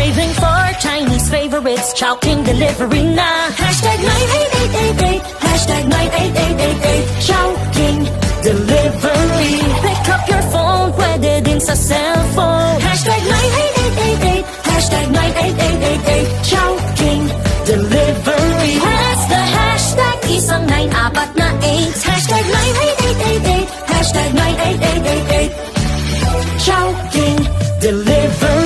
Craving for Chinese favorites, Chowking delivery na. Hashtag 9888, hashtag 9888, Chowking delivery. Pick up your phone, pwede din sa cellphone. Hashtag 9888, hashtag 9888, Chowking delivery. That's the hashtag, isang 9, apat na 8. Hashtag 9888, hashtag 9888, Chowking delivery.